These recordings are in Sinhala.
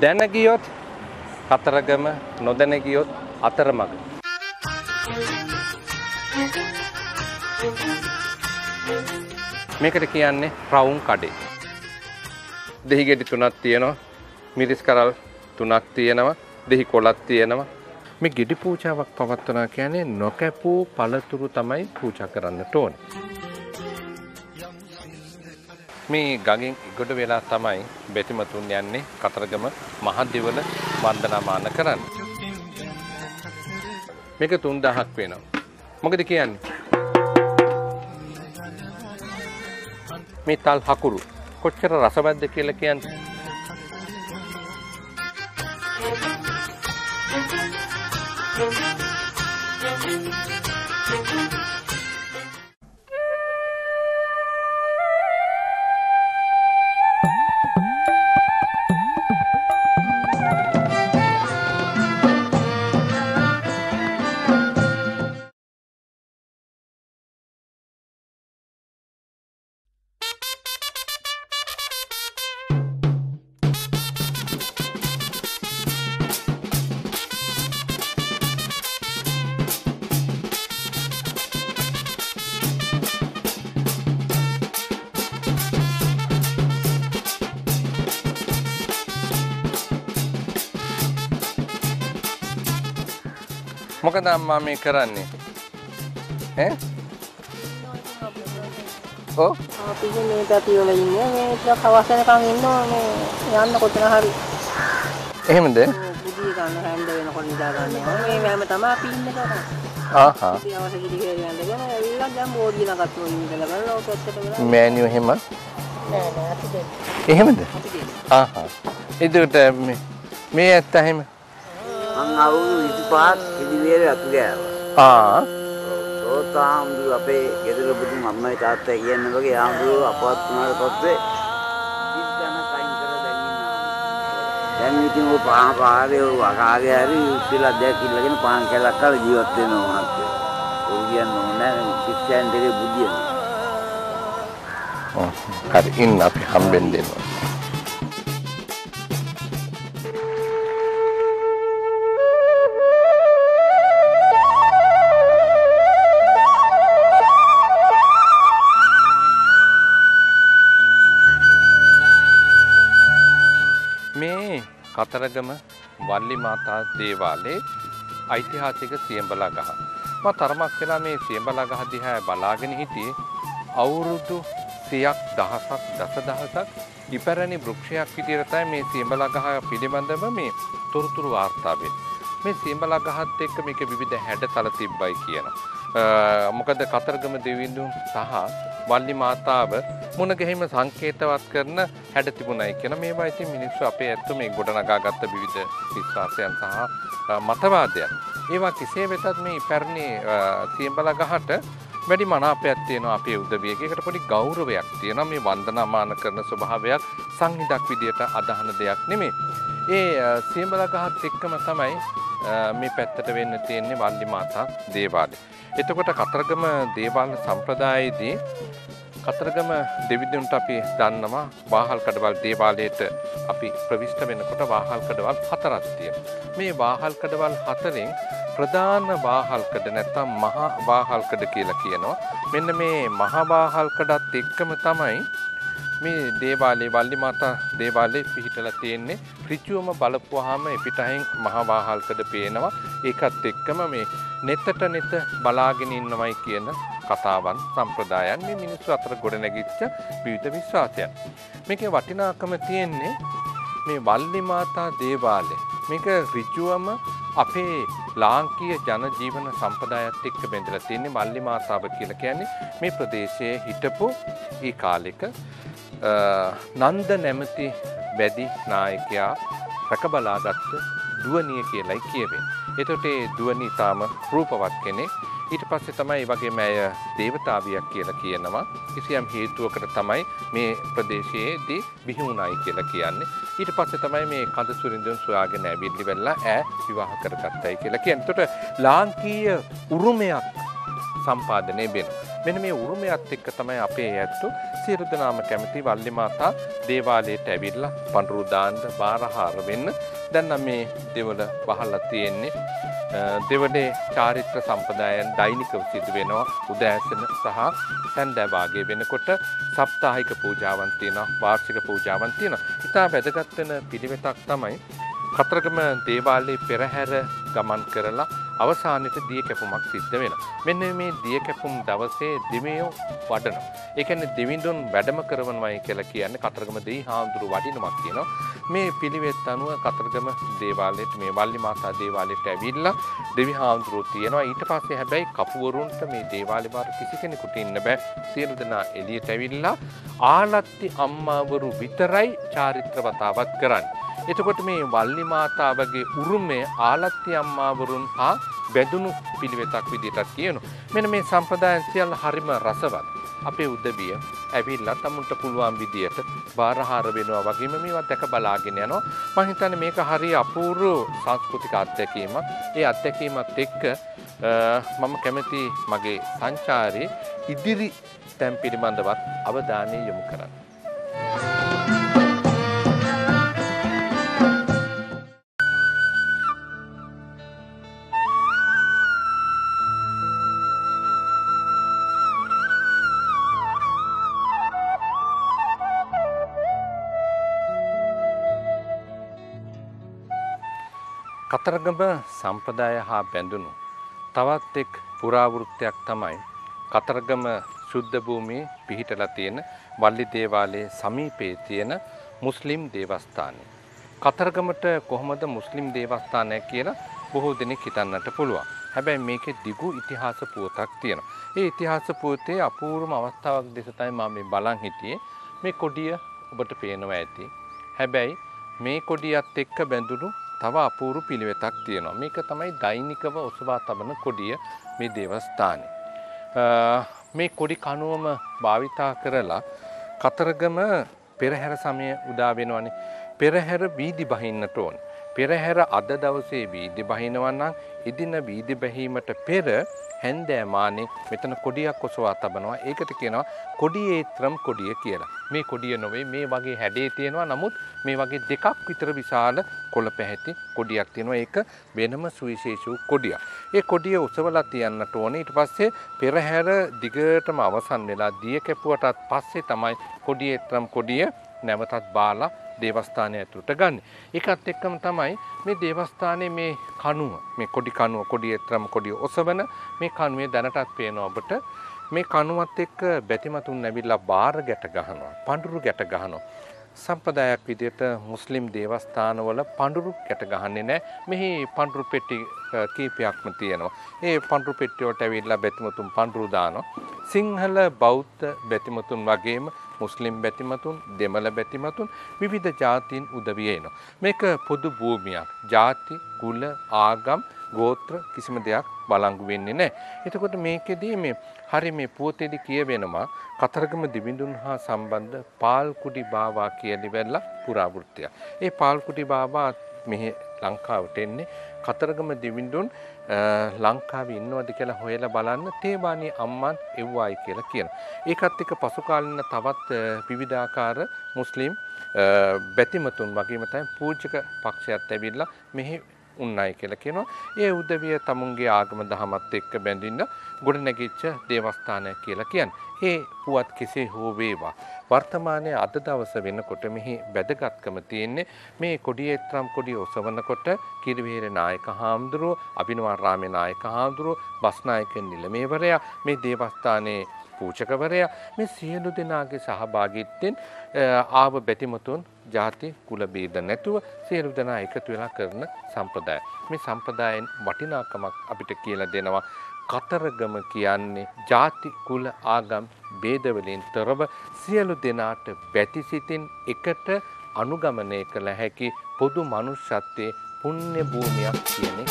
දැන ගියොත් කතරගම, නොදැන ගියොත් අතරමඟ. මේකට කියන්නේ රවුම් කඩේ. දෙහි ගෙඩි 3ක් තියෙනවා. මිරිස් කරල් 3ක් තියෙනවා. දෙහි කොළක් තියෙනවා. මේ ගෙඩි පූජාවක් පවත්වනවා කියන්නේ නොකැපූ පළතුරු තමයි පූජා කරන්නට ඕනේ. මේ ගගෙන් ඉගොඩ වෙලා තමයි බෙතිමතුන් යන්නේ කතරගම මහදෙවල වන්දනාමාන කරන්න. මේක 3000ක් වෙනවා. මොකද කියන්නේ? මේ තල් හකුරු කොච්චර රසවත්ද කියලා කියන්නේ. මොකද අම්මා මේ කරන්නේ? ඈ? ඔව්. අපි මේ පැටි වල ඉන්නේ මේ ටිකක් අවසනකම් ඉන්නවා මේ යන්න කොතන හරි. එහෙමද? බුදිය ගන්න හැන්ද වෙනකොට නිදා ගන්නවා. මේ මම තමයි අපි ඉන්නේ කරා. ආහා. ඉතින් අවශ්‍ය කිරි යන්නගෙන ඇවිල්ලා දැන් බෝඩිය නගත්තු ඉඳලා බලලා ඔක ඇත්තට වෙලා. මෑනියෝ එහෙම? නෑ නෑ අපි දෙන්න. එහෙමද? අපි දෙන්න. ආහා. ඒකට මේ ඇත්ත එහෙම මං අවුරුදු 25ක් ඉදිරියේ අතු ගෑවා. සෝතාම්දු අපේ ගෙදර බුදුන් අම්මයි තාත්තයි කියන්නේ වගේ ආම්දුව අපවත් වුණාට පස්සේ ඉස්සන කයින් කරලා දැන් ඉන්නවා. දැන් ඉතින් ඔය පාරේ වකාගේ හරි උත්තිලා දැක් ඉල්ලගෙන පාන් කැලක් කල ජීවත් වෙනවා මහත්තයෝ. ඔය කියන්නේ ඕනෑ ක්‍රිස්තියානි දෙකේ බුද්ධිය. හරි ඉන්න අපි හම්බෙන් දෙනවා. කතරගම වල්ලි මාතා දේවාලයේ ඓතිහාසික සියඹලා ගහ. මම තරමක් වෙලා මේ සියඹලා ගහ දිහා බලාගෙන හිටියේ අවුරුදු 100ක් දහසක් දසදහසක් ඉපැරණි වෘක්ෂයක් විදිහට තමයි මේ සියඹලා ගහ පිළිබඳව මේ තොරතුරු වාර්තා වෙන්නේ. මේ සියඹලා ගහත් එක්ක මේක විවිධ හැඩතල තිබ්බයි කියනවා. මොකද කතරගම දෙවිඳුන් සහ වල්ලි මාතාව මුණ ගැහිම සංකේතවත් කරන හැඩ තිබුණයි කියන මේවා ඉතින් මිනිස්සු අපේ ඇත්තු මේ ගොඩනගාගත්ත විවිධ විශ්වාසයන් සහ මතවාදයන්. ඒවා කෙසේ වෙතත් මේ පැරණි සියඹලා ගහට වැඩි මනාපයක් තියෙනවා අපේ උදවියගේ. ඒකට පොඩි ගෞරවයක් තියෙනවා. මේ වන්දනාමාන කරන ස්වභාවයක් සංහිඳක් විදියට අදහන දෙයක් නෙමෙයි. ඒ සියඹලා ගහත් එක්කම තමයි මේ පැත්තට වෙන්න තියෙන්නේ වල්ලි මාතා දේවාලය. එතකොට කතරගම දේවාල සම්ප්‍රදායයේදී කතරගම දෙවිඳුන්ට අපි දන්නවා වාහල් කඩවල් දේවාලයට අපි ප්‍රවිෂ්ඨ වෙනකොට වාහල් කඩවල් 4ක් තියෙනවා. මේ වාහල් කඩවල් 4න් ප්‍රධාන වාහල් කඩ නැත්නම් මහා වාහල් කඩ කියලා කියනවා. මෙන්න මේ මහා වාහල් කඩත් එක්කම තමයි මේ දේවාලේ වල්ලි මාතා දේවාලේ පිහිටලා තියෙන්නේ. ඍජුවම බලපුවාම පිටහෙන් මහා වාහල් කඩ පේනවා. ඒකත් එක්කම මේ නෙතට නෙත බලාගෙන ඉන්නවයි කියන කතාවන් සම්ප්‍රදායන් මේ මිනිස්සු අතර ගොඩනැගිච්ච විවිධ විශ්වාසයන්. මේකේ වටිනාකම තියෙන්නේ මේ වල්ලි මාතා දේවාලය. මේක ඍජුවම අපේ ලාංකීය ජන ජීවන සම්ප්‍රදායත් එක්ක බැඳලා තියෙන්නේ. වල්ලි මාතාව කියලා කියන්නේ මේ ප්‍රදේශයේ හිටපු ඒ කාලෙක නන්ද නැමැති වැදි නායකයා රැකබලාගත්ත දුවනිය කියලායි කියවෙන්නේ. එතකොට ඒ දුවනි තාම රූපවත් කෙනෙක්. ඊට පස්සේ තමයි වගේම ඇය දේවතාවියක් කියලා කියනවා. කිසියම් හේතුවකට තමයි මේ ප්‍රදේශයේදී බිහි වුණායි කියලා කියන්නේ. ඊට පස්සේ තමයි මේ කඳ සුරින්දන් සොයාගෙන ඇවිල්ලි වෙලා ඈ විවාහ කරගත්තයි කියලා කියන්නේ. එතකොට ලාංකීය උරුමයක් සම්පාදනය වෙනවා. මෙන්න මේ උරුමයත් එක්ක තමයි අපේ ඇත්තෝ සියලු දෙනාම කැමති වල්ලි මාතා දේවාලයට ඇවිල්ලා පඳුරු දාන්න බාරහාර වෙන්න. දැන් නම් මේ දෙවල වහලා තියෙන්නේ. දෙවනේ චාරිත්‍ර සම්ප්‍රදායන් දෛනිකව සිදු වෙනවා. උදෑසන සහ සන්ධ්‍යා වාගේ වෙනකොට සප්තාහික පූජාවන් තියෙනවා, වාර්ෂික පූජාවන් තියෙනවා. ඉතා වැදගත් වෙන පිළිවෙතක් තමයි කතරගම දේවාලයේ පෙරහැර ගමන් කරලා අවසානයේ දිය කැපුමක් සිද්ධ වෙනවා. මෙන්න මේ දිය කැපුම් දවසේ දිවියෝ වඩනවා. ඒ කියන්නේ දිවිඳුන් වැඩම කරනවායි කියලා කියන්නේ කතරගම දෙවි හාමුදුරු වඩිනමක් කියනවා. මේ පිළිවෙත් අනුව කතරගම දේවාලයට මේ වල්ලි මාතා දේවාලයට ඇවිල්ලා දෙවි හාමුදුරුවෝ තියෙනවා. ඊට පස්සේ හැබැයි කපුවරුන්ට මේ දේවාලේ බාර කිසි කෙනෙකුට ඉන්න බෑ. සියලු දෙනා එළියට ඇවිල්ලා ආලත්ති අම්මාවරු විතරයි චාරිත්‍ර වතාවත් කරන්නේ. එතකොට මේ වල්ලි මාතාවගේ උරුමය ආලත්ති අම්මාවරුන් හා බැඳුණු පිළිවෙතක් විදිහට කියනවා. මෙන්න මේ සම්ප්‍රදායන් සියල්ල හරිම රසවත්. අපේ උදවිය ඇවිල්ලා තමුන්ට පුළුවන් විදියට බාරහාර වෙනවා වගේම මේවා දැක බලාගෙන යනවා. මම හිතන්නේ මේක හරිය අපූර්ව සංස්කෘතික අත්දැකීමක්. ඒ අත්දැකීමත් එක්ක මම කැමති මගේ සංචාරයේ ඉදිරි තැන් පිළිබඳවත් අවධානය යොමු කරන්න. කතරගම සම්ප්‍රදාය හා බැඳුණු තවත් එක් පුරාවෘත්තයක් තමයි කතරගම ශුද්ධ භූමියේ පිහිටලා තියෙන වල්ලි දේවාලයේ සමීපයේ තියෙන මුස්ලිම් දේවස්ථානය. කතරගමට කොහොමද මුස්ලිම් දේවස්ථානය කියලා බොහෝ දෙනෙක් හිතන්නට පුළුවන්. හැබැයි මේකේ දිගු ඉතිහාස පුවතක් තියෙනවා. ඒ ඉතිහාස පුවතේ අපූර්වම අවස්ථාවක් දෙස තමයි මම මේ බලන් හිටියේ. මේ කොඩිය ඔබට පේනවා ඇති. හැබැයි මේ කොඩියත් එක්ක බැඳුණු තව අපූර්ව පිළිවෙතක් තියෙනවා. මේක තමයි දෛනිකව ඔසවා තබන කොඩිය මේ දේවස්ථානේ. මේ කොඩි කණුවම භාවිතා කරලා කතරගම පෙරහැර සමය උදා වෙනවනේ. පෙරහැර වීදි බහින්නට ඕන. පෙරහැර අද දවසේ වීදි බහිනවා නම් එදින වීදි බැහිමට පෙර හැන්දෑමානේ මෙතන කොඩියක් ඔසවා තබනවා. ඒකට කියනවා කොඩියේත්‍රම් කොඩිය කියලා. මේ කොඩිය නොවේ මේ වගේ හැඩේ තියෙනවා. නමුත් මේ වගේ දෙකක් විතර විශාල කොළ පැහැති කොඩියක් තියෙනවා. ඒක වෙනම සුවිශේෂ වූ කොඩියක්. ඒ කොඩිය ඔසවලා තියන්නට ඕනේ. ඊට පස්සේ පෙරහැර දිගටම අවසන් වෙලා දිය කැපුවටත් පස්සේ තමයි කොඩියේත්‍රම් කොඩිය නැවතත් බාලා දේවස්ථානය ඇතුළට ගන්න. ඒකත් එක්කම තමයි මේ දේවස්ථානයේ මේ කණුව, මේ කොඩි කණුව, කොඩියේත්‍රම් කොඩිය ඔසවන මේ කණුවේ දැනටත් පේනවා ඔබට. මේ කණුවත් එක්ක බැතිමතුන් ඇවිල්ලා බාර ගැට ගහනවා, පඳුරු ගැට ගහනවා. සම්ප්‍රදායක් විදිහට මුස්ලිම් දේවස්ථානවල පඳුරු ගැට ගහන්නේ නැහැ. මෙහි පඳුරු පෙට්ටි කීපයක්ම තියෙනවා. ඒ පඳුරු පෙට්ටිය වලට ඇවිල්ලා බැතිමතුන් පඳුරු දානවා. සිංහල බෞද්ධ බැතිමතුන් වගේම මුස්ලිම් බැතිමතුන්, දෙමළ බැතිමතුන් විවිධ ජාතීන් උදවිය එනවා. මේක පොදු භූමියක්. ජාති, කුල, ආගම්, ගෝත්‍ර කිසිම දෙයක් බලංගු වෙන්නේ නැහැ. එතකොට මේකෙදී මේ පුවතේදී කියවෙනවා කතරගම දිවිඳුන් හා සම්බන්ධ පාල්කුඩි බාවා කියලා පුරාවෘත්තයක්. ඒ පාල්කුඩි බාවා මෙහි ලංකාවට එන්නේ කතරගම දිවිඳුන් ලංකාවේ ඉන්නවද කියලා හොයලා බලන්න තේවානී අම්මන් එව්වායි කියලා කියනවා. ඒකත් එක්ක පසු කාලින තවත් විවිධාකාර මුස්ලිම් බැතිමතුන් වගේම තමයි පූජක පක්ෂයත් ඇවිල්ලා මෙහි උන්නයි කියලා කියනවා. ඒ උදවිය තමුන්ගේ ආගම දහමත් එක්ක බැඳින්න ගොඩනැගිච්ච දේවස්ථානය කියලා කියන්නේ. ඒ පුවත් කෙසේ හෝ වේවා වර්තමානයේ අද දවස වෙනකොට මෙහි වැදගත්කම තියෙන්නේ මේ කොඩියේත්‍රම් කොඩිය ඔසවනකොට කිරිවෙහෙර නායක හාමුදුරුවෝ, අභිනවාරාමේ නායක හාමුදුරුවෝ, බස්නායක නිලමේවරයා, මේ දේවස්ථානයේ පූජකවරයා, මේ සියලු දෙනාගේ සහභාගීත්වයෙන් ආව බැතිමතුන් ජාති කුල බේද නැතුව සියලු දෙනා එකතු වෙලා කරන සම්ප්‍රදාය. මේ සම්ප්‍රදායෙන් වටිනාකමක් අපිට කියලා දෙනවා. කතරගම කියන්නේ ජාති කුල ආගම් ભેද වලින් තොරව සියලු දෙනාට බැතිසිතින් එකට අනුගමනය කළ හැකි පොදු මනුෂ්‍යත්වයේ පුණ්‍ය භූමියක් කියන්නේ.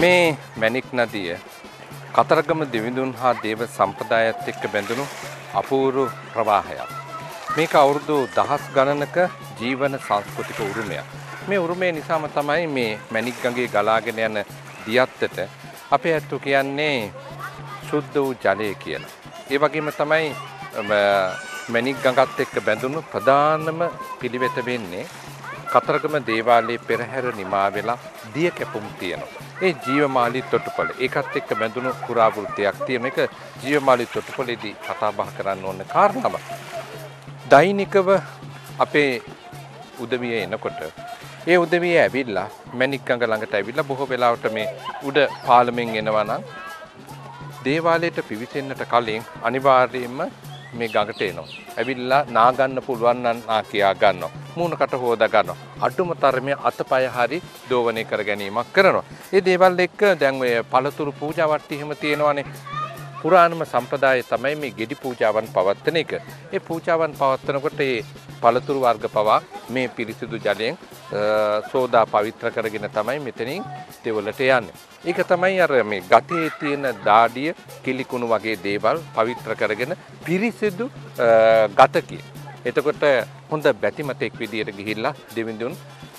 මේ මැණික් නදිය කතරගම දෙවිඳුන් හා දේව සම්ප්‍රදායත් එක්ක බැඳුණු අපූර්ව ප්‍රවාහයක්. මේක අවුරුදු දහස් ගණනක ජීවන සංස්කෘතික උරුමයක්. මේ උරුමය නිසාම තමයි මේ මැණික් ගඟේ ගලාගෙන යන දියත්තට අපේ ඇත්තෝ කියන්නේ සුද්ධ වූ ජලය කියලා. ඒ වගේම තමයි මැණික් ගඟත් එක්ක බැඳුණු ප්‍රධානම පිළිවෙත වෙන්නේ කතරගම දේවාලයේ පෙරහැර නිමා වෙලා දිය කැපුම් තියෙනවා. ඒ ජීවමාලී තොටුපළ ඒකත් එක්ක බැඳුණු පුරාවෘත්තයක් තියෙන එක ජීවමාලී තොටුපළේදී කතා බහ කරන්න ඕන කාරණාවක්. දෛනිකව අපේ උදවිය එනකොට ඒ උදවිය ඇවිල්ලා මැණික් ගඟ ළඟට ඇවිල්ලා බොහෝ වෙලාවට මේ උඩ පාලමෙන් එනවා නම් දේවාලයට පිවිසෙන්නට කලින් අනිවාර්යයෙන්ම මේ ගඟට එනවා. ඇවිල්ලා නා ගන්න පුළුවන් නම් නා කියා ගන්නවා. මූණකට හොදා ගන්නවා. අඩුම තරමේ අතපය හරි දෝවණය කර ගැනීමක් කරනවා. මේ දේවල් එක්ක දැන් ඔය පළතුරු පූජාවත් එහෙම තියෙනවානේ. පුරාණම සම්ප්‍රදාය තමයි මේ ගෙඩි පූජාවන් පවත්වන එක. ඒ පූජාවන් පවත්වනකොට මේ පළතුරු වර්ග පවා මේ පිරිසිදු ජලයෙන් සෝදා පවිත්‍ර කරගෙන තමයි මෙතනින් දෙවලට යන්නේ. ඒක තමයි අර මේ ගතේ තියෙන දාඩිය කිලිකුණු වගේ දේවල් පවිත්‍ර කරගෙන පිරිසිදු ගතකිය. එතකොට හොඳ බැතිමතෙක් විදියට ගිහිල්ලා දෙවිඳුන්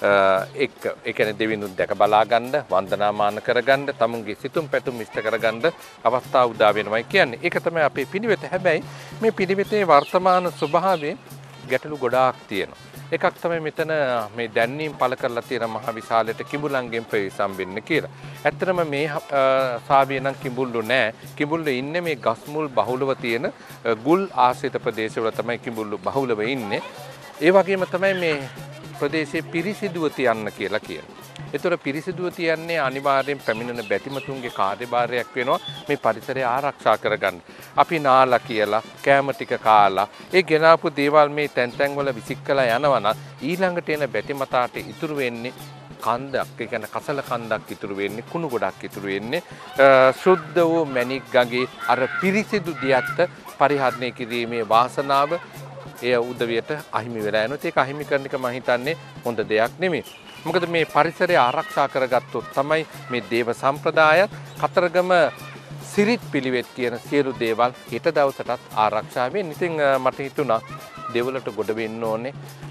එක්ක ඒ කියන්නේ දෙවිඳුන් දැක බලා ගන්න, වන්දනාමාන කරගන්න, තමුන්ගේ සිතුම් පැතුම් ඉෂ්ට කරගන්න අවස්ථාව උදා වෙනවයි කියන්නේ. ඒක තමයි අපේ පිළිවෙත. හැබැයි මේ පිළිවෙතේ වර්තමාන ස්වභාවය ගැටලු ගොඩාක් තියෙනවා. එකක් තමයි මෙතන මේ දැන්වීම් පළ කරලා තියෙන මහ විශාලයට කිඹුලන්ගෙන් ප්‍රවේශම් වෙන්න කියලා. ඇත්තටම මේ සාවිය නම් කිඹුල්ලු නෑ. කිඹුල්ලු ඉන්නේ මේ ගස්මුල් බහුලව තියෙන ගුල් ආශ්‍රිත ප්‍රදේශවල තමයි කිඹුල්ලු බහුලව ඉන්නේ. ඒ වගේම තමයි මේ ප්‍රදේශයේ පිරිසිදුව තියන්න කියලා කියනවා. ඒතර පිරිසිදුව තියන්නේ අනිවාර්යෙන් පැමිණෙන බැතිමතුන්ගේ කාර්යභාරයක් වෙනවා මේ පරිසරය ආරක්ෂා කරගන්න. අපි නාලා කියලා කෑම ටික කාලා ඒ ගෙනාපු දේවල් මේ තැන් තැන් වල විසිකලා යනවා ඊළඟට එන බැතිමතාට ඉතුරු වෙන්නේ කන්දක්. ඒ කියන්නේ කසල කන්දක් ඉතුරු වෙන්නේ, කුණු ගොඩක් ඉතුරු වෙන්නේ. සුද්ධ වූ මැණික් ගඟේ අර පිරිසිදු දියත්ත පරිහරණය කිරීමේ වාසනාව එය උදවියට අහිමි වෙලා යනවා. ඒක අහිමි කරන එක මම හිතන්නේ හොඳ දෙයක් නෙමෙයි. මොකද මේ පරිසරය ආරක්ෂා කරගත්තොත් තමයි මේ දේව සම්ප්‍රදායත් කතරගම සිරිත් පිළිවෙත් කියන සියලු දේවල් හෙට දවසටත් ආරක්ෂා වෙන්නේ. ඉතින් මට හිතුණා දෙවලට ගොඩ වෙන්න ඕනේ.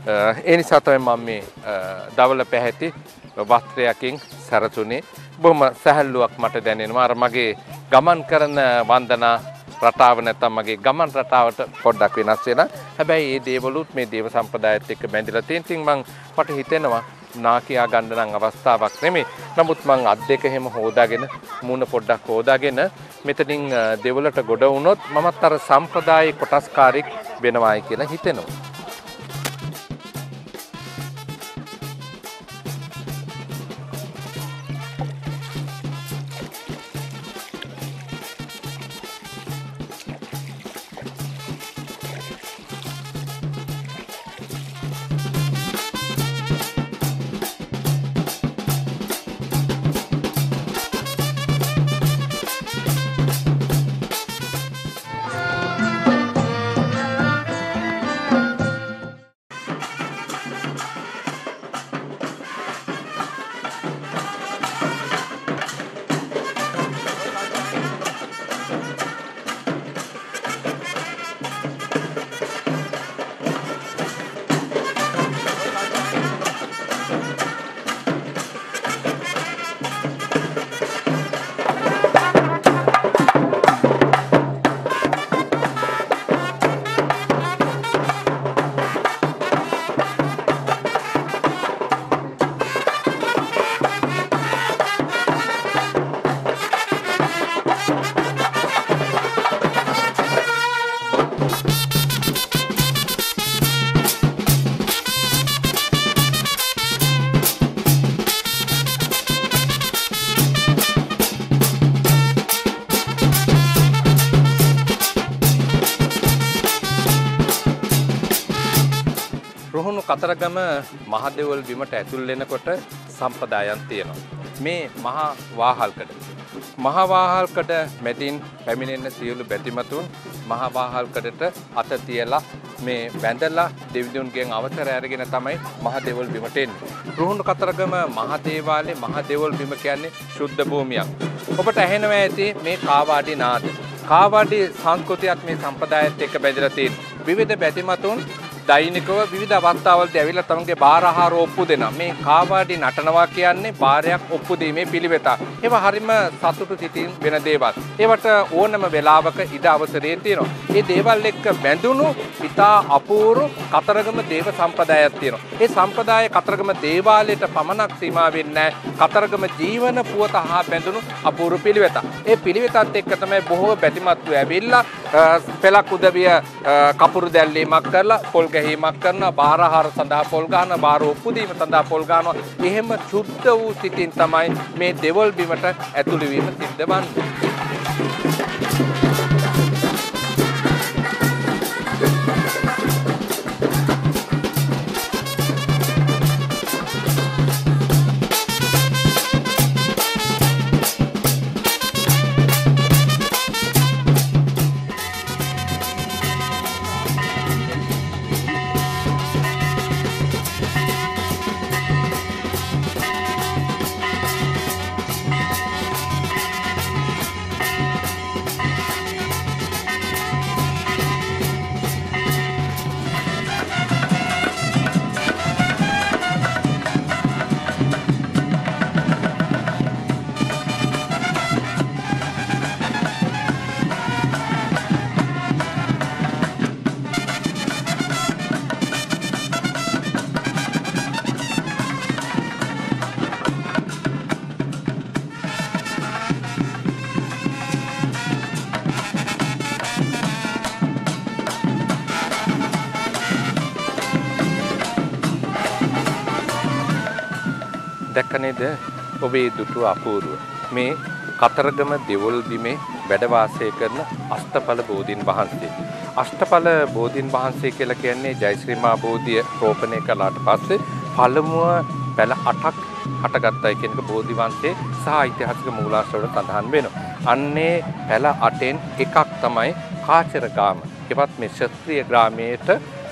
ඒ නිසා තමයි මම මේ දවල පැහැති වස්ත්‍රයකින් සැරසුනේ. බොහොම සැහැල්ලුවක් මට දැනෙනවා. අර මගේ ගමන් කරන වන්දනා රටාව නැත්නම් මගේ ගමන් රටාවට පොඩ්ඩක් වෙනස් වෙනවා. හැබැයි මේ දේවලුත් මේ දේව සම්ප්‍රදායත් එක්ක බැඳිලා තියෙන. ඉතින් මට හිතෙනවා නා කියා ගන්න නම් අවස්ථාවක් නෙමෙයි. නමුත් මං අත් දෙක එහෙම හොදාගෙන මූණ පොඩ්ඩක් හොදාගෙන මෙතනින් දෙවලට ගොඩ වුණොත් මමත් අර සම්ප්‍රදායේ කොටස්කාරයෙක් වෙනවායි කියලා හිතෙනවා. කතරගම මහදෙවල් බිමට ඇතුල් වෙනකොට සම්ප්‍රදායන් තියෙනවා. මේ මහා වාහල්කඩ. මහා වාහල්කඩ මැදින් පැමිණෙන සියලු බැතිමතුන් මහා වාහල්කඩට අත තියලා මේ වැඳලා දෙවිඳුන්ගෙන් අවසර අරගෙන තමයි මහ දෙවොල් බිමට එන්නේ. රුහුණු කතරගම මහ දේවාලයේ මහ දෙවොල් බිම කියන්නේ ශුද්ධ භූමියක්. ඔබට ඇහෙනවා ඇති මේ කාවාඩි නාද. කාවාඩි සංස්කෘතියක් මේ සම්ප්‍රදායත් එක්ක බැඳලා තියෙන. විවිධ බැතිමතුන් දෛනිකව විවිධ අවස්ථාවලදී ඇවිල්ලා තමන්ගේ බාර ආහාර ඔප්පු දෙනවා. මේ කාවාඩි නටනවා කියන්නේ බාරයක් ඔප්පු දීමේ පිළිවෙත. ඒවා හරිම සතුටු සිතින් වෙන දේවල්. ඒවට ඕනම වෙලාවක ඉඩ අවසරයේ තියෙනවා. මේ දේවල් එක්ක බැඳුණු ඉතා අපූර්ව කතරගම දේව සම්ප්‍රදායක් තියෙනවා. මේ සම්ප්‍රදාය කතරගම දේවාලයට පමණක් සීමා වෙන්නේ නැහැ. කතරගම ජීවන පුවත හා බැඳුණු අපූර්ව පිළිවෙත. ඒ පිළිවෙතත් එක්ක තමයි බොහෝ බැතිමත්තු ඇවිල්ලා පෙලක් උදවිය කපුරු දැල්ලීමක් කරලා පොල් ගැහිමක් කරනවා, බාර ආහාර සඳහා පොල් ගන්නවා, බාර ඔප්පු දීම සඳහා පොල් ගන්නවා. එහෙම සුද්ධ වූ සිතින් තමයි මේ දෙවොල් බිමට ඇතුළු වීම සිද්ධ වන්නේ. දැක්ක නේද ඔබේ දුටුව අපූර්ව මේ කතරගම දෙවොල් බිමේ වැඩ වාසය කරන අෂ්ටඵල බෝධීන් වහන්සේ. අෂ්ටඵල බෝධීන් වහන්සේ කියලා කියන්නේ ජයශ්‍රී මහා බෝධිය රෝපණය කළාට පස්සේ පළමුව පැල 8ක් හටගත්තයි කියන එක බෝධි වංශයේ සහ ඓතිහාසික මූලාශ්‍රවල සඳහන් වෙනවා. අන්නේ පැල 8න් එකක් තමයි කාචරගාම. ඒවත් මේ ක්ෂත්‍රීය ග්‍රාමයේට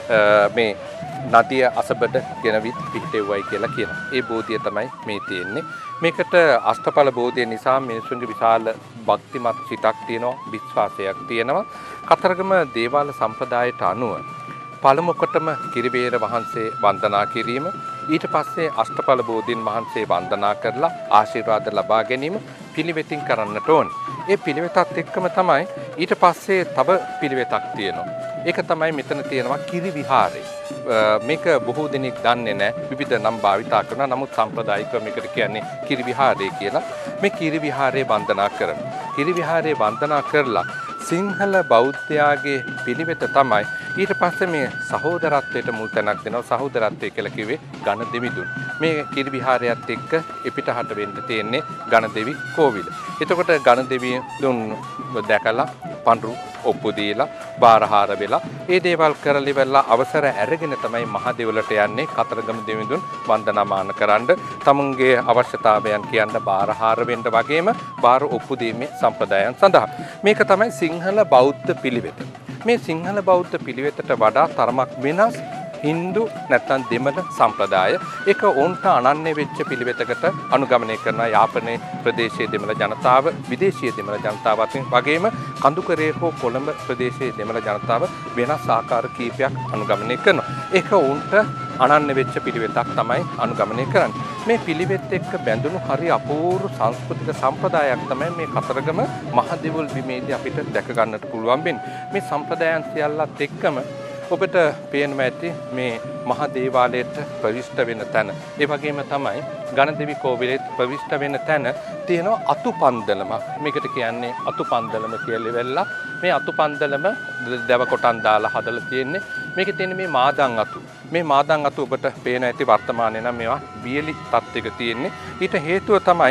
මේ නදිය අසබඩ ගෙනවිත් පිහිටෙව්වයි කියලා කියනවා. ඒ බෝධිය තමයි මේ තියෙන්නේ. මේකට අෂ්ටඵල බෝධිය නිසා මිනිසුන්ගේ විශාල භක්තිමත් සිතක් තියෙනවා, විශ්වාසයක් තියෙනවා. කතරගම දේවාල සම්ප්‍රදායට අනුව පළමු කොටම කිරිබේර වහන්සේ වන්දනා කිරීම, ඊට පස්සේ අෂ්ටඵල බෝධීන් වහන්සේ වන්දනා කරලා ආශිර්වාද ලබා ගැනීම පිළිවෙතින් කරන්නට ඕනේ. ඒ පිළිවෙතත් එක්කම තමයි ඊට පස්සේ තව පිළිවෙතක් තියෙනවා. ඒක තමයි මෙතන තියෙනවා කිරි විහාරය. මේක බොහෝ දෙනෙක් දන්නේ නැහැ. විවිධ නම් භාවිතා කරනවා. නමුත් සම්ප්‍රදායිකව මේකට කියන්නේ කිරි විහාරය කියලා. මේ කිරි විහාරය වන්දනා කරනවා. කිරි විහාරය වන්දනා කරලා සිංහල බෞද්ධයාගේ පිළිවෙත තමයි ඊට පස්සේ මේ සහෝදරත්වයට මුල් තැනක් දෙනවා. සහෝදරත්වය කියලා කිව්වේ ගණ දෙවිඳුන්. මේ කිරි විහාරයත් එක්ක එපිටහට වෙන්න තියෙන්නේ ගණදෙවි කෝවිල. එතකොට ගණදෙවිඳුන් දැකලා පඳුරු ඔප්පු දීලා බාරහාර වෙලා ඒ දේවල් කරලා ඉවරලා අවසර අරගෙන තමයි මහ දෙවොලට යන්නේ කතරගම දෙවිඳුන් වන්දනාමාන කරන්න. තමුන්ගේ අවශ්‍යතාවයන් කියන්න බාරහාර වෙන්න වගේම බාර ඔප්පු දීමේ සම්ප්‍රදායන් සඳහා. මේක තමයි සිංහල බෞද්ධ පිළිවෙත. මේ සිංහල බෞද්ධ පිළිවෙතට වඩා තරමක් වෙනස් හින්දු නැත්නම් දෙමළ සම්ප්‍රදාය. ඒක ඔවුන්ට අනන්‍ය වෙච්ච පිළිවෙතකට අනුගමනය කරන යාපනයේ ප්‍රදේශයේ දෙමළ ජනතාව, විදේශීය දෙමළ ජනතාව අතරින් වගේම කඳුකරේ හෝ කොළඹ ප්‍රදේශයේ දෙමළ ජනතාව වෙනස් ආකාර කීපයක් අනුගමනය කරනවා. ඒක ඔවුන්ට අනන්‍ය වෙච්ච පිළිවෙතක් තමයි අනුගමනය කරන්නේ. මේ පිළිවෙත් එක්ක බැඳුණු හරි අපූර්ව සංස්කෘතික සම්ප්‍රදායක් තමයි මේ කතරගම මහ දෙවොල් බිමේදී අපිට දැක ගන්නට පුළුවන් වෙන්නේ. මේ සම්ප්‍රදායන් සියල්ලත් එක්කම ඔබට පේනවා ඇති මේ මහා දේවාලයට ප්‍රවිෂ්ඨ වෙන තැන. ඒ වගේම තමයි ගණදෙවි කෝවිලෙත් ප්‍රවිෂ්ඨ වෙන තැන තියෙනවා අතුපන්දලම. මේකට කියන්නේ අතුපන්දලම කියලා වෙලා මේ අතුපන්දලම දැව කොටන් දාලා හදලා තියෙන්නේ. මේකේ තියෙන මේ මාදන් අතු. මේ මාදන් අතු ඔබට පේන ඇති වර්තමානයේ නම් මේවා වියලි තත්ත්වයක තියෙන්නේ. ඊට හේතුව තමයි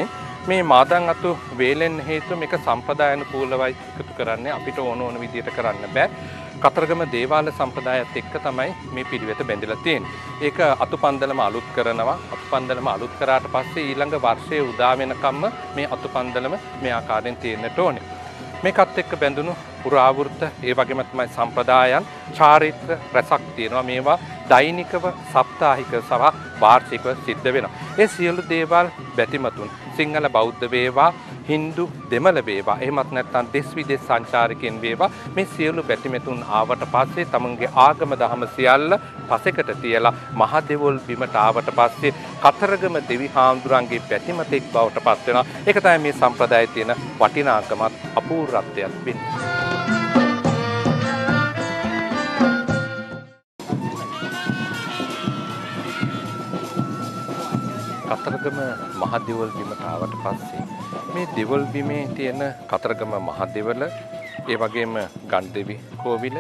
මේ මාදන් අතු වේලෙන් හේතුව මේක සම්ප්‍රදායනුකූලවයි එකතු කරන්නේ අපිට ඕන විදියට කරන්න බෑ. කතරගම දේවාල සම්ප්‍රදායත් එක්ක තමයි මේ පිළිවෙත බැඳිලා තියෙන්නේ. ඒක අතුපන්දලම අලුත් කරනවා. අතුපන්දලම අලුත් කරාට පස්සේ ඊළඟ වර්ෂයේ උදා වෙනකම්ම මේ අතුපන්දලම මේ ආකාරයෙන් තියෙන්නට ඕනේ. මේකත් එක්ක බැඳුණු පුරාවෘත්ත ඒ වගේම තමයි සම්ප්‍රදායන් චාරිත්‍ර රසක් තියෙනවා. මේවා දෛනිකව සප්තාහික සහ වාර්ෂිකව සිද්ධ වෙනවා. ඒ සියලු දේවල් බැතිමතුන් සිංහල බෞද්ධ වේවා හින්දු දෙමළ වේවා එහෙමත් නැත්නම් දෙස් විදෙස් සංචාරකයන් වේවා මේ සියලු බැතිමතුන් ආවට පස්සේ තමන්ගේ ආගම දහම සියල්ල පසෙකට තියලා මහදෙවොල් බිමට ආවට පස්සේ කතරගම දෙවි හාමුදුරන්ගේ බැතිමතෙක් බවට පත් වෙනවා. ඒක තමයි මේ සම්ප්‍රදායේ තියෙන වටිනාකමත් අපූර්වත්වයක් වෙන්නේ. කතරගම මහදෙවොල් බිමට ආවට පස්සේ මේ දෙවොල් බිමේ තියෙන කතරගම මහදෙවල ඒ වගේම ගන්ධෙවි කෝවිල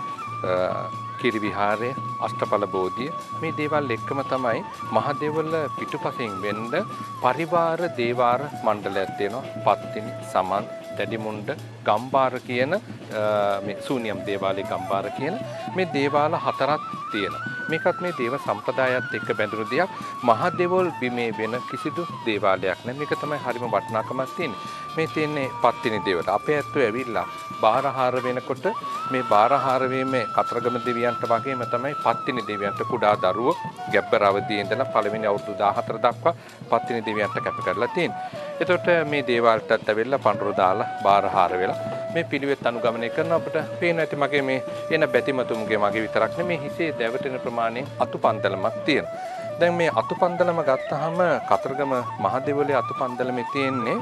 කිරි විහාරය අෂ්ටඵල බෝධිය මේ දේවල් එක්කම තමයි මහදෙවල පිටුපසින් වෙන්න පරිවාර දේවාර මණ්ඩලයක් තියෙනවා. පත්තිනි සමන් දැඩිමුණ්ඩ ගම්බාර කියන මේ ශූන්‍යම් දේවාලේ ගම්බාර කියන මේ දේවාල හතරක් තියෙනවා. මේකත් මේ දේව සම්ප්‍රදායත් එක්ක බැඳුණු දෙයක්. මහදෙවොල් බිමේ වෙන කිසිදු දේවාලයක් නැහැ. මේක තමයි හරිම වටිනාකමක් තියෙන්නේ. මේ තියෙන්නේ පත්තිනි දේවල. අපේ ඇත්තෝ ඇවිල්ලා බාරහාර වෙනකොට මේ බාරහාර වීමේ කතරගම දෙවියන්ට වගේම තමයි පත්තිනි දෙවියන්ට කුඩා දරුවෝ ගැබ්බර අවදියේ ඉඳලා පළවෙනි අවුරුදු 14 දක්වා පත්තිනි දෙවියන්ට කැප කරලා තියෙනවා. එතකොට මේ දේවාලටත් ඇවිල්ලා පඬුරු දාලා බාරහාර වෙලා මේ පිළිවෙත් අනුගමනය කරන අපිට පේන ඇති මගේ මේ එන බැතිමතුන්ගේ මගේ විතරක් නෙමේ හිසේ දැවටෙන ප්‍රමාණයෙන් අතුපන්දලමක් තියෙනවා. දැන් මේ අතුපන්දලම ගත්තාම කතරගම මහදෙවොලේ අතුපන්දලමේ තියෙන්නේ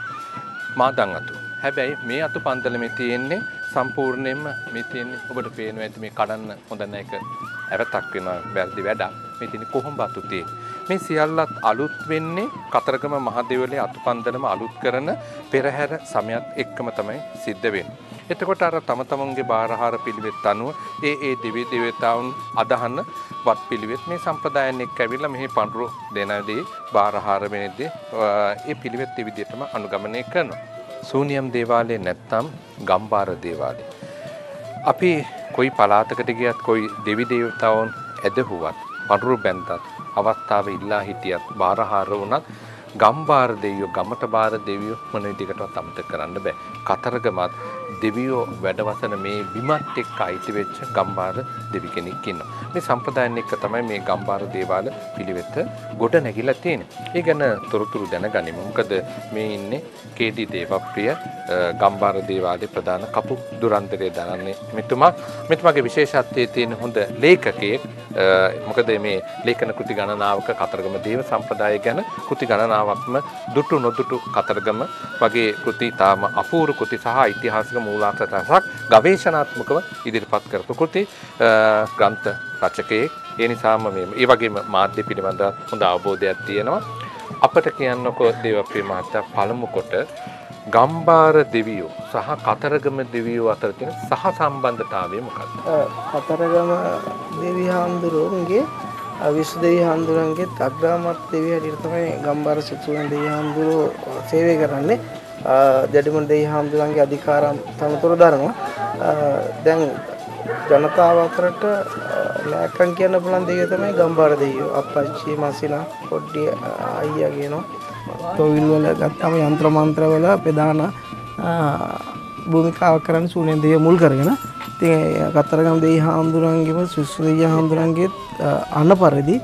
මාදන් අතු. හැබැයි මේ අතුපන්දලමේ තියෙන්නේ සම්පූර්ණයෙන්ම මේ තියෙන්නේ ඔබට පේනවා ඇති මේ කඩන්න හොඳ නැහැ ඇවතක් වෙනවා වැරදි වැඩක්. මේ තියෙන්නේ කොහොඹ අතු තියෙන්නේ. මේ සියල්ලත් අලුත් වෙන්නේ කතරගම මහදෙවොලේ අතුපන්දලම අලුත් කරන පෙරහැර සමයත් එක්කම තමයි සිද්ධ වෙන්නේ. එතකොට අර තම තමන්ගේ බාරහාර පිළිවෙත් අනුව ඒ දිවි දේවතාවුන් අදහන වත් පිළිවෙත් මේ සම්ප්‍රදායන් එක්ක ඇවිල්ලා මෙහි පඬුරු දෙනදී බාරහාර වෙනදී ඒ පිළිවෙත් ඒ විදිහටම අනුගමනය කරනවා. ශූන්‍යම් දේවාලේ නැත්නම් ගම්බාර දේවාලේ. අපි කොයි පළාතකට ගියත් කොයි දෙවි දේවතාවුන් ඇදහුවත් පඬුරු බැන්දත් අවස්ථාවේ ඉල්ලා හිටියත් බාරහාර වුණත් ගම්බාර දෙවියෝ ගමට බාර දෙවියෝ මොන විදිහකටවත් අමතක කරන්න බෑ. කතරගමත් දෙවියෝ වැඩවසන මේ බිමත් එක්ක අයිති වෙච්ච ගම්බාර දෙවි කෙනෙක් ඉන්නවා. මේ සම්ප්‍රදායන් එක්ක තමයි මේ ගම්බාර දේවාල පිළිවෙත ගොඩ නැගිලා තියෙන්නේ. ඒ ගැන තොරතුරු දැනගනිමු. මොකද මේ ඉන්නේ කේඩි දේවප්‍රිය ගම්බාර දේවාලේ ප්‍රධාන කපු දුරන්තරේ දරන්නේ මෙතුමාගේ විශේෂත්වයේ තියෙන හොඳ ලේඛකයෙක්. මොකද මේ ලේඛන කෘති ගණනාවක කතරගම දේව සම්ප්‍රදාය ගැන කෘති ගණනාවක්ම දුටු නොදුටු කතරගම වගේ කෘති තාම අපූර්ව කෘති සහ ඓතිහාසික මූලාශ්‍ර රසක් ගවේෂණාත්මකව ඉදිරිපත් කරපු කෘති ග්‍රන්ථ රචකයෙක්. ඒ නිසාම මේ වගේම මාධ්‍ය පිළිබඳ හොඳ අවබෝධයක් තියෙනවා. අපට කියන්නකෝ දේවප්‍රිය මහත්තයා පළමු කොට ගම්බාර දෙවියෝ සහ කතරගම දෙවියෝ අතර තියෙන සහසම්බන්ධතාවය මොකක්ද? කතරගම දෙවි හාමුදුරුවන්ගේ විසු දෙවි හාමුදුරන්ගේ අග්‍රාමත් දෙවිය හැටියට තමයි ගම්බාර සිතුවන දෙවි හාමුදුරුවෝ සේවය කරන්නේ. දැඩිමුණ දෙවි හාමුදුරන්ගේ අධිකාරම් තනතුරු දරනවා. දැන් ජනතාව අතරට ලෑකම් කියන්න පුළුවන් දෙවියෝ තමයි ගම්බාර දෙවියෝ. අප්පච්චි මසිනා පොඩ්ඩි අයියා කියනවා. තොවිල් වල ගත්තම යන්ත්‍ර මන්ත්‍ර වල ප්‍රධාන භූමිකාවක් කරන්නේ ශූන්‍යම් දෙවියෝ මුල් කරගෙන. ඉතින් කතරගම දෙවි හාමුදුරන්ගේම විසු දෙවි හාමුදුරන්ගේ අන්න පරිදි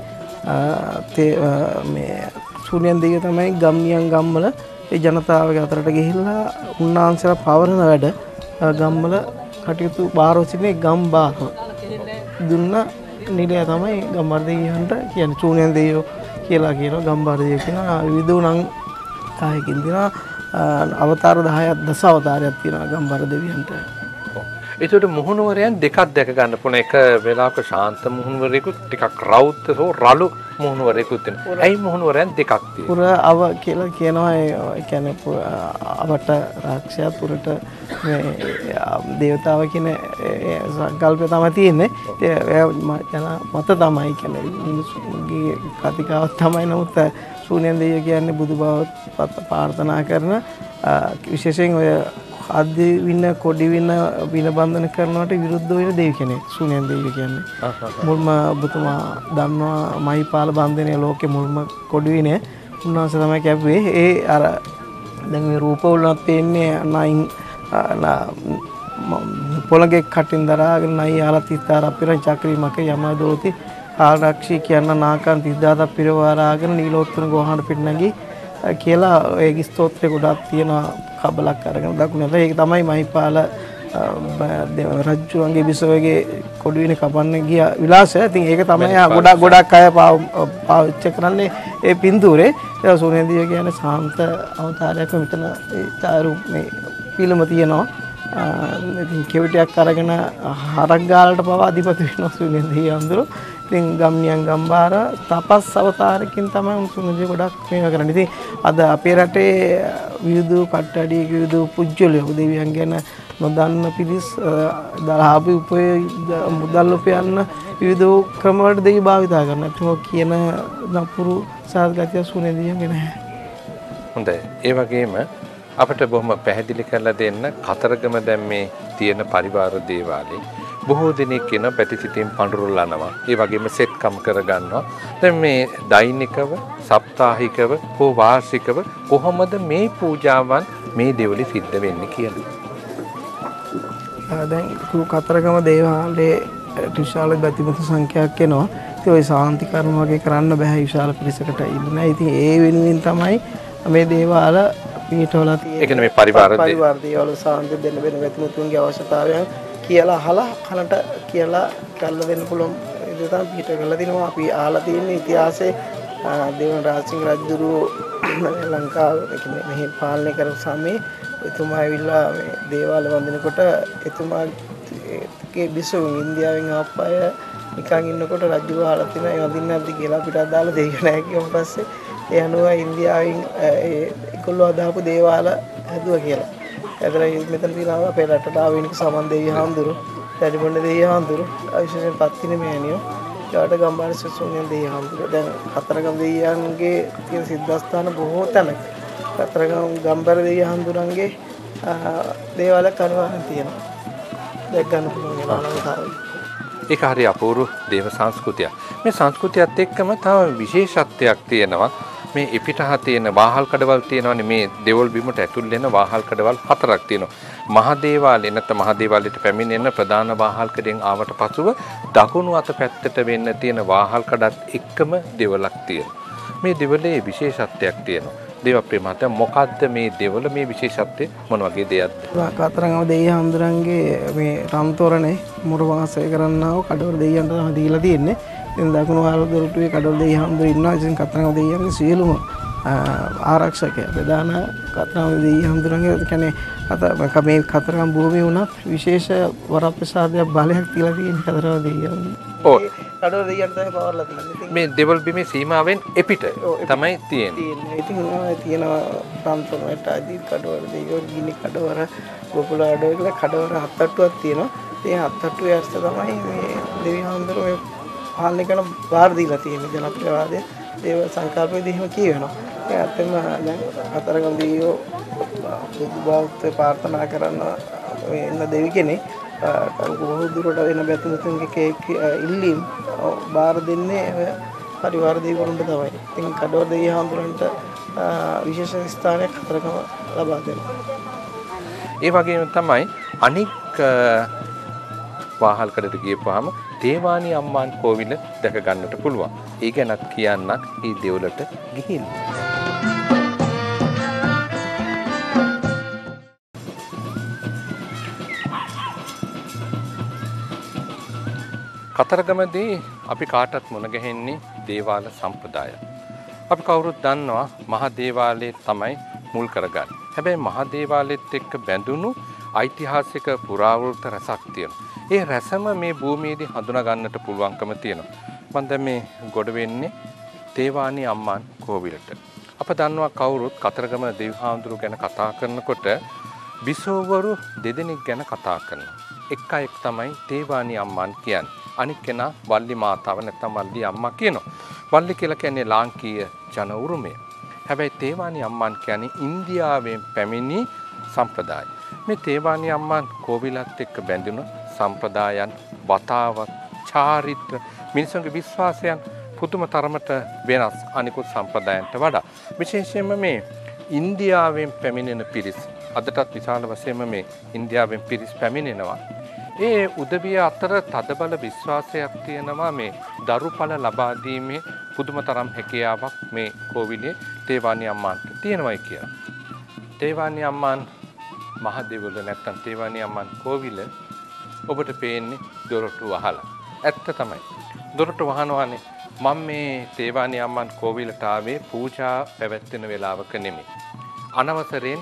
මේ ශූන්‍යම් දෙවියෝ තමයි ගම්නියන් ගම්වල ඒ ජනතාවගේ අතරට ගිහිල්ලා උන්වහන්සේලා පවරන වැඩ ගම්වල කටයුතු බාරව සිටින ගම්බාර දුන්න නිලය තමයි ගම්බාර දෙවියන්ට කියන්නේ. ශූන්‍යම් දෙවියෝ කියලා කියනවා ගම්බාර දෙවියෝ කියන විවිධ නම් 10කින් තියෙනවා. අවතාර 10ක් දස අවතාරයක් තියෙනවා ගම්බාර දෙවියන්ට. ඒකට මුහුණුවරයන් දෙකක් දැක ගන්න පුළුවන්. එක වෙලාවක ශාන්ත මුහුණුවරයෙකුත් ටිකක් රෞද්‍ර හෝ රළු මුහුණුවරයෙකුත් වෙනවා. ඇයි මුහුණුවරයන් දෙකක් තියෙන්නේ? පුර අව කියලා කියනවා. ඒ කියන්නේ අවට රාක්ෂයා පුරට මේ දේවතාව කියන සංකල්පය තමයි තියෙන්නේ. ඒ යන මත තමයි කියන්නේ මිනිස්සුගේ කතිකාවක් තමයි. නමුත් ශූන්‍යන් දෙවියෝ කියන්නේ බුදු බව ප්‍රාර්ථනා කරන විශේෂයෙන් ඔය ආදි වින කොඩි වින බන්ධන කරනවට විරුද්ධ වෙන දෙවි කෙනෙක් ශූන්‍යන් දෙවියෝ කියන්නේ. මුල්ම ඔබතුමා දන්නවා මහිපාල බන්ධනයේ ලෝකේ මුල්ම කොඩි විනේ උන්වහන්සේ තමයි කැපුවේ. ඒ අර දැන් මේ රූපවලත් පේන්නේ නයින් පොළගේ කටින් දරාගෙන නයි ආලතිතාර අපිරන් චක්‍රීමක යමදෝති ආරක්ෂී කියන නාකන් 30000ක් පිරවරාගෙන නීලෝත්තර ගෝහාට පිට නැගී කියලා ඒ ස්තෝත්‍රේ ගොඩක් තියෙනවා කබලක් අරගෙන දකුණට. ඒක තමයි මහිපාල රජුගේ බිසවගේ කොඩු වෙන කපන්න ගිය විලාසය. ඉතින් ඒක තමයි ගොඩක් අය පාවිච්චි කරන්නේ ඒ පින්තූරේ. ඒ සෝනේදිය කියන්නේ සාන්ත අවතාරයක් මෙතන ඒ චාරු මේ පිළිම තියෙනවා. ඉතින් කෙවිටියක් අරගෙන හරක් ගාලට පවා අධිපති වෙනවා සෝනේදිය අඳුර. ඉතින් ගම්නියන් ගම්බාර තපස් අවතාරකින් තමයි සෝනේදිය ගොඩක් මේවා කරන්නේ. ඉතින් අද අපේ රටේ විවිධ කට්ටඩි විවිධ පුජ්‍යලයෝ දෙවියන් ගැන නොදන්න පිරිස් දරාපි මුදල් උපයන්න විවිධ ක්‍රම වලට දෙවි භාවිතා කරනවා. ඒක කියන නපුරු සාධගතිය සුනේදියන් නැහැ. හොඳයි. ඒ වගේම අපිට බොහොම පැහැදිලි කරලා දෙන්න කතරගම දැන් මේ තියෙන පරිවාර දේවාලේ බොහෝ දිනක් කියන පැතිසිතින් පඳුරලනවා. ඒ වගේම සෙට්කම් කරගන්නවා. දැන් මේ දෛනිකව, සප්තාහිකව, හෝ වාර්ෂිකව කොහොමද මේ පූජාවන් මේ දෙවලි සිද්ධ වෙන්නේ කියලා? දැන් කතරගම දේවාලයේ විශාල බැතිමතු සංඛ්‍යාවක් එනවා. ඉතින් ওই සාන්ති කර්ම වගේ කරන්න බෑ විශාල පිරිසකට ඉන්නේ. ඉතින් ඒ වෙනුවෙන් තමයි මේ දේවාල පිටවලා තියෙන්නේ. ඒ කියන්නේ මේ පරිවාර දේවාල සාන්ති දෙන්න වෙන බැතිමතුන්ගේ අවශ්‍යතාවයන් කියලා අහලා කනට කියලා කරලා දෙන්න පුළුවන් ඒ තමයි පිට කරලා දිනවා. අපි අහලා තියෙන ඉතිහාසයේ දේවන රාජසිංහ රජුගේ ලංකාව මෙහි පාලනය කරපු සමයේ එතුමා ඇවිල්ලා මේ දේවාල වන්දනකොට එතුමාගේ බිසව ඉන්දියාවෙන් ආපු අය නිකන් ඉන්නකොට රජු වහලා තිනා ඒ වඳින්න නැද්ද කියලා අපිට අදාළ දෙයක් නැහැ කිව්වන් පස්සේ ඒ අනුව ඉන්දියාවෙන් ඒගොල්ලෝ අදාපු දේවාල හැදුවා කියලා. ඇදලා මෙතන තියෙනවා අපේ රටට ආවෙනික සමන් දෙවිය හාමුදුරු, රජබොණ්ඩ දෙවිය හාමුදුරු, විශේෂයෙන් පත්තිනි මෑණියෝ, ඊට ගම්බාර සුසුනියන් දෙවිය හාමුදුරු. දැන් කතරගම දෙවියන්ගේ තියෙන සිද්ධාස්ථාන බොහෝ තැනක කතරගම ගම්බර දෙවිය හාමුදුරන්ගේ දේවාලයක් අනිවාර්යෙන් තියෙනවා. දැක් ගන්න පුළුවන් වෙනවා. ඒක හරි අපූර්ව දේව සංස්කෘතියක්. මේ සංස්කෘතියත් එක්කම තව විශේෂත්වයක් තියෙනවා. මේ එපිටහ තියෙන වාහල් කඩවල් තියෙනවානේ. මේ දෙවොල් බිමට ඇතුල් වෙන වාහල් කඩවල් 4ක් තියෙනවා. මහදේවාලේ නැත්නම් මහදේවාලයට පැමිණෙන ප්‍රධාන වාහල් කඩෙන් ආවට පසුව දකුණු අත පැත්තට වෙන්න තියෙන වාහල් කඩත් එක්කම දෙවලක් තියෙනවා. මේ දෙවලේ විශේෂත්වයක් තියෙනවා. දේවප්‍රිය මහත්තයා මොකද්ද මේ දෙවල මේ විශේෂත්වය මොන වගේ දෙයක්ද? කතරගම දෙවියන් හඳුරන්ගේ මේ රන්තොරනේ මුරු වාසය කරන්නව කඩවර දෙවියන්ට තමයි දීලා තියෙන්නේ. ඉතින් දකුණු වහල් දොරටුවේ කඩවර දෙවියන් හඳුර ඉන්නවා. ඉතින් කතරගම දෙවියන්ගේ සියලුම ආරක්ෂකයා ප්‍රධාන කතරගම දෙවියන් හඳුරන්ගේ කියන්නේ මේ කතරගම භූමිය උනත් විශේෂ වරප්‍රසාදයක් බලයක් තියලා තියෙන කතරගම දෙවියන්. ඔව්. කඩවර දෙවියන් තමයි පවර්ලා තියෙන්නේ. මේ දෙවල් බිමේ සීමාවෙන් එපිට තමයි තියෙන්නේ. ඉතින් තියෙනවා රන්තොරට ආදී කඩවර දෙවියෝ ගිනි කඩවර ගොපුල අඩවල කියලා කඩවර 7-8ක් තියෙනවා. ඒ 7-8 ඇස්ත තමයි මේ දෙවියන් හඳුර මේ පාලනය කරන බාර දීලා තියෙන්නේ. ජනප්‍රියවාදයේ දේව සංකල්පයේදී එහෙම කියවෙනවා. ඒ අතෙම දැන් කතරගම දෙවියෝ බුද්ධ ප්‍රාර්ථනා කරන එන්න දෙවි කෙනෙක් බොහෝ දුරට වෙන බැතිමතුන්ගේ ඉල්ලීම් බාර දෙන්නේ පරිවාර දෙවිවරුන්ට තමයි. ඉතින් කඩවර දෙවියන් හඳුරන්ට විශේෂ ස්ථානයක් කතරගම ලබා දෙනවා. ඒ වගේම තමයි අනික් වාහල් කඩට ගියපුවාම දේවානි අම්මාන් කෝවිල දැක ගන්නට පුළුවන්. ඒ ගැනත් කියන්නක් මේ දෙවලට ගිහින්. කතරගමදී අපි කාටත් මුණ ගැහෙන්නේ දේවාල සම්ප්‍රදාය. අපි කවුරුත් දන්නවා මහා දේවාලයේ තමයි මුල් කරගන්නේ. හැබැයි මහා දේවාලෙත් එක්ක බැඳුණු ඓතිහාසික පුරාවෘත්ත රසක් තියෙනවා. ඒ රසම මේ භූමියේදී හඳුනා ගන්නට පුළුවන්කම තියෙනවා. මම දැන් මේ ගොඩ වෙන්නේ දේවානි අම්මාන් කෝවිලට. අප දන්නවා කවුරුත් කතරගම දෙවිහාඳුරු ගැන කතා කරනකොට බිසෝවරු දෙදෙනෙක් ගැන කතා කරනවා. එක අයෙක් තමයි දේවානි අම්මාන් කියන්නේ. අනික් කෙනා වල්ලි මාතාව නැත්නම් වල්ලි අම්මා කියනවා. වල්ලි කියලා කියන්නේ ලාංකීය ජන උරුමය. හැබැයි තේවානි අම්මාන් කියන්නේ ඉන්දියාවෙන් පැමිණි සම්ප්‍රදාය. මේ තේවානි අම්මාන් කෝවිලත් එක්ක බැඳුණු සම්ප්‍රදායන්, වතාවත්, චාරිත්‍ර, මිනිසුන්ගේ විශ්වාසයන් පුදුම තරමට වෙනස් අනිකුත් සම්ප්‍රදායන්ට වඩා. විශේෂයෙන්ම මේ ඉන්දියාවෙන් පැමිණෙන පිරිස් අදටත් විශාල වශයෙන්ම මේ ඉන්දියාවෙන් පිරිස් පැමිණෙනවා. ඒ උදවිය අතර තදබල විශ්වාසයක් තියෙනවා මේ දරුඵල ලබා දීමේ පුදුම තරම් හැකියාවක් මේ කෝවිලේ තේවානි අම්මාන්ට තියෙනවායි කියලා. තේවානි අම්මාන් මහ දෙවිවල නැත්තම් තේවානි අම්මාන් කෝවිල ඔබට පේන්නේ දොරටු වහලා. ඇත්ත තමයි. දොරටු වහනවානේ. මම මේ තේවානි අම්මාන් කෝවිලට ආවේ පූජා පැවැත්වෙන වෙලාවක නෙමෙයි. අනවසරයෙන්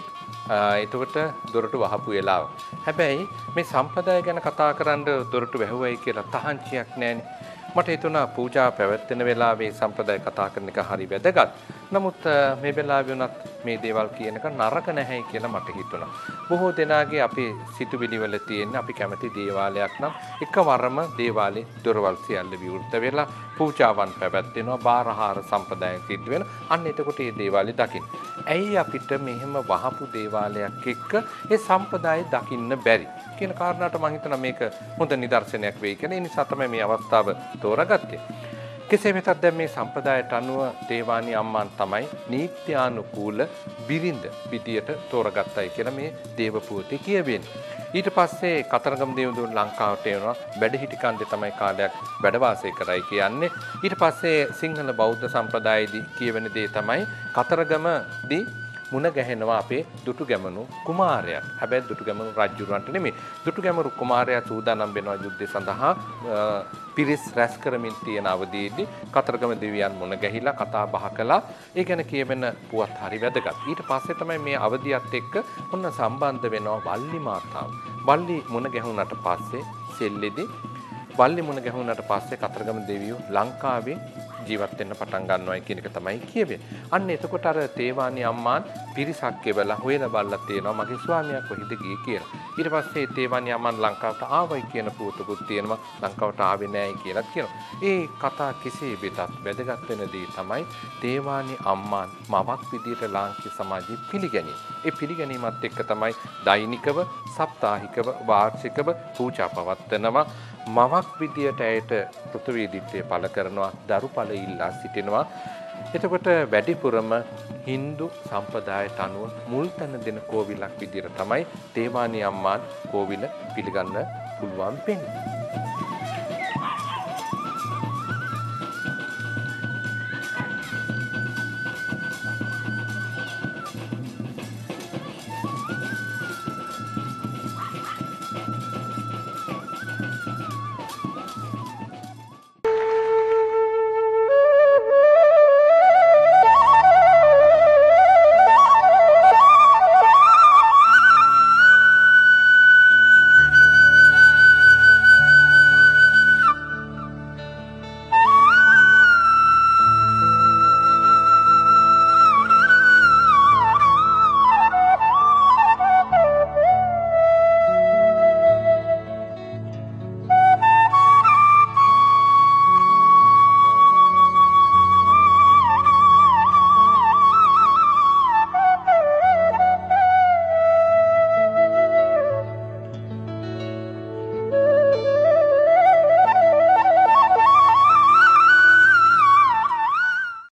එතකොට දොරටු වහපු වෙලාව. හැබැයි මේ සම්ප්‍රදාය ගැන කතා කරන්න දොරටු වැහුවයි කියලා තහංචියක් නැහැනේ. මට හිතුණා පූජා පැවැත්වෙන වෙලාවේ සම්ප්‍රදාය කතා කරන එක හරි වැදගත්. නමුත් මේ වෙලාවේ උනත් මේ දේවල් කියන එක නරක නැහැයි කියලා මට හිතුණා. බොහෝ දෙනාගේ අපේ සිතුවිලි වල තියෙන අපි කැමති දේවාලයක් නම් එකවරම දේවාලේ දොරවල් සියල්ල විවෘත වෙලා පූජාවන් පැවැත්වෙනවා, බාරහාර සම්ප්‍රදායන් සිද්ධ වෙන. අන්න එතකොට මේ දේවාලේ දකින්න. ඇයි අපිට මෙහෙම වහපු දේවාලයක් එක්ක ඒ සම්ප්‍රදාය දකින්න බැරි කියන කාරණාට මම හිතනවා මේක හොඳ නිදර්ශනයක් වෙයි කියලා. ඒ නිසා තමයි මේ අවස්ථාව තෝරාගත්තේ. කෙසේ වෙතත් දැන් මේ සම්ප්‍රදායට අනුව තේවානි අම්මාන් තමයි නීත්‍යානුකූල බිරිඳ විදියට තෝරාගත්තයි කියලා මේ දේව පුවතේ කියවෙන්නේ. ඊට පස්සේ කතරගම දේවදුන් ලංකාවට එනවා. වැඩහිටි කන්දේ තමයි කාලයක් වැඩ වාසය කරයි කියන්නේ. ඊට පස්සේ සිංහල බෞද්ධ සම්ප්‍රදායේදී කියවෙන දේ තමයි කතරගමදී මුණ ගැහෙනවා අපේ දුටුගැමුණු කුමාරයා. හැබැයි දුටුගැමුණු රජුරවන්ට නෙමෙයි. දුටුගැමුණු කුමාරයා සූදානම් වෙනවා යුද්ධය සඳහා පිරිස් රැස් කරමින් තියෙන අවදීදී කතරගම දෙවියන් මුණ ගැහිලා කතා බහ කළා. ඒ ගැන කියවෙන පුවත් හරි වැදගත්. ඊට පස්සේ තමයි මේ අවදියත් එක්ක ඔන්න සම්බන්ධ වෙනවා වල්ලි මාතාව. වල්ලි මුණ ගැහුණාට පස්සේ සෙල්ලෙදී වල්ලි මුණ ගැහුණාට පස්සේ කතරගම දෙවියෝ ලංකාවේ ජීවත් වෙන්න පටන් ගන්නවායි කියන එක තමයි කියවෙන්නේ. අන්න එතකොට අර තේවානි අම්මාන් පිරිසක් එවලා හොයලා බලලා තියෙනවා මගේ ස්වාමියා කොහෙද ගියේ කියලා. ඊට පස්සේ තේවානි අම්මාන් ලංකාවට ආවයි කියන පුවතකුත් තියෙනවා. ලංකාවට ආවේ නෑයි කියලා කියනවා. ඒ කතා කෙසේ වෙතත් වැදගත් වෙන දේ තමයි තේවානි අම්මාන් මවක් විදියට ලාංකික සමාජයේ පිළිගැනීම. ඒ පිළිගැනීමත් එක්ක තමයි දෛනිකව, සප්තාහිකව, වාර්ෂිකව පූජා පවත්වනවා. මවක් විදියට ඇයට පෘථිවි දිත්තේ පළ කරනවා, දරුඵල ඉල්ලා සිටිනවා. එතකොට වැඩිපුරම Hindu සම්ප්‍රදායට අනුව මුල් තැන දෙන කෝවිලක් විදියට තමයි තේවානි අම්මාන් කෝවිල පිළිගන්න පුළුවන් වෙන්නේ.